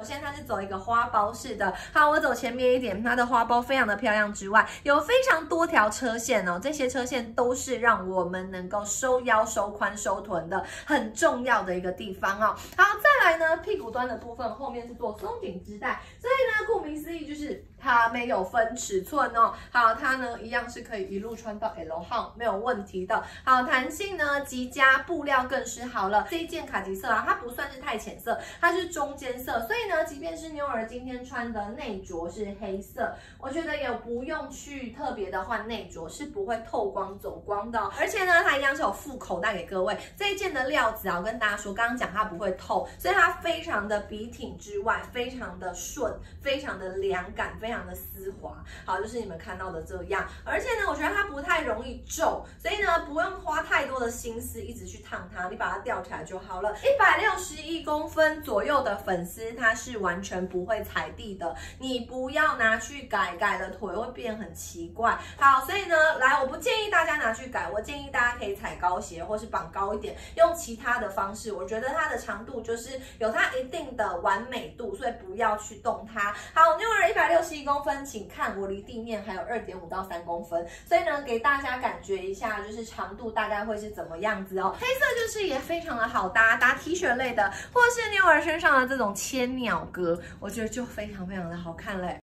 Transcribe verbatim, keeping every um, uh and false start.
首先它是走一个花苞式的，好，我走前面一点，它的花苞非常的漂亮之外，有非常多条车线哦，这些车线都是让我们能够收腰、收髋、收臀的很重要的一个地方哦。好，再来呢，屁股端的部分后面是做松紧织带，所以呢，顾名思义就是它没有分尺寸哦。好，它呢一样是可以一路穿到 L 号没有问题的。好，弹性呢极佳，布料更是好了。这一件卡其色啊，它不算是太浅色，它是中间色，所以呢。 即便是妞儿今天穿的内着是黑色，我觉得也不用去特别的换内着，是不会透光走光的、哦。而且呢，它一样是有附口袋给各位。这一件的料子啊，我跟大家说，刚刚讲它不会透，所以它非常的笔挺之外，非常的顺，非常的凉感，非常的丝滑。好，就是你们看到的这样。而且呢，我觉得它不太容易皱，所以呢，不用花太多的心思一直去烫它，你把它吊起来就好了。一百六十一公分左右的粉丝，它是 是完全不会踩地的，你不要拿去改，改了腿会变很奇怪。好，所以呢，来，我不建议大家拿去改，我建议大家可以踩高鞋或是绑高一点，用其他的方式。我觉得它的长度就是有它一定的完美度，所以不要去动它。好，妞儿一百六十一公分，请看我离地面还有 二点五到三公分，所以呢，给大家感觉一下，就是长度大概会是怎么样子哦。黑色就是也非常的好搭，搭 T 恤类的，或是妞儿身上的这种千鸟。 格，我觉得就非常非常的好看嘞。